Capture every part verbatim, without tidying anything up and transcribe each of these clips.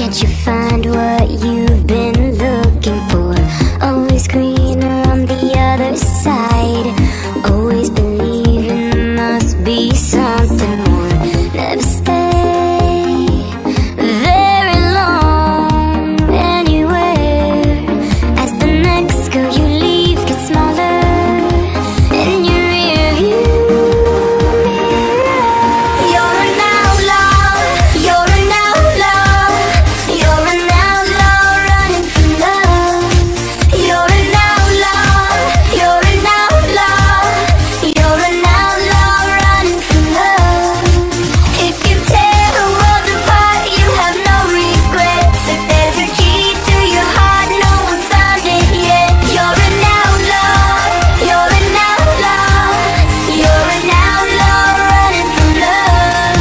Can't you find what you've been looking for? Always greener on the other side. Always believing there must be something more. Never stay very long anywhere, as the next girl you leave gets smaller in your rearview mirror. You're an outlaw, you're an outlaw, you're an outlaw running from love. You're an outlaw, you're an outlaw, you're an outlaw running from love. If you tear the world apart, you have no regrets. If there's a key to your heart, no one's found it yet. You're an outlaw, you're an outlaw, you're an outlaw running from love.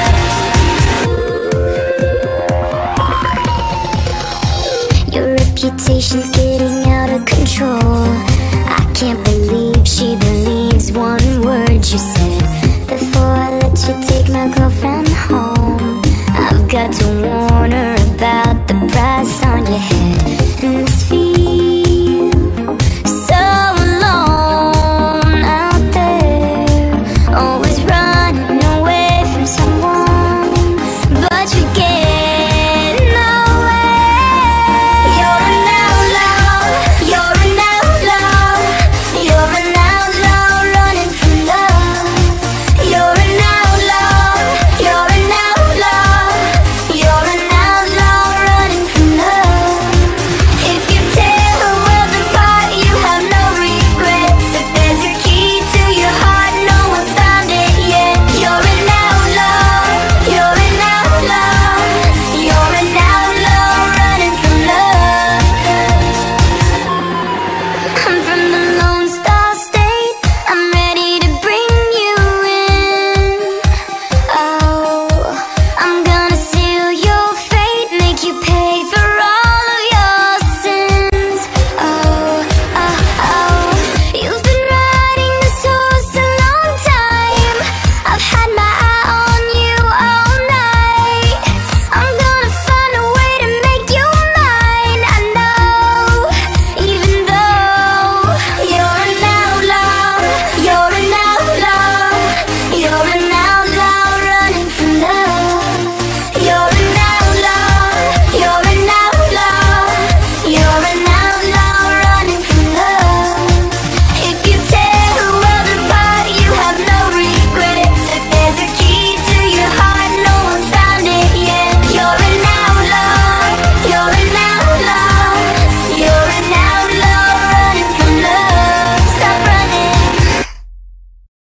Your reputation's getting out of control. I can't believe she believes one word you said. Before I let you take my girlfriend home, I've got to warn her about the price on your head.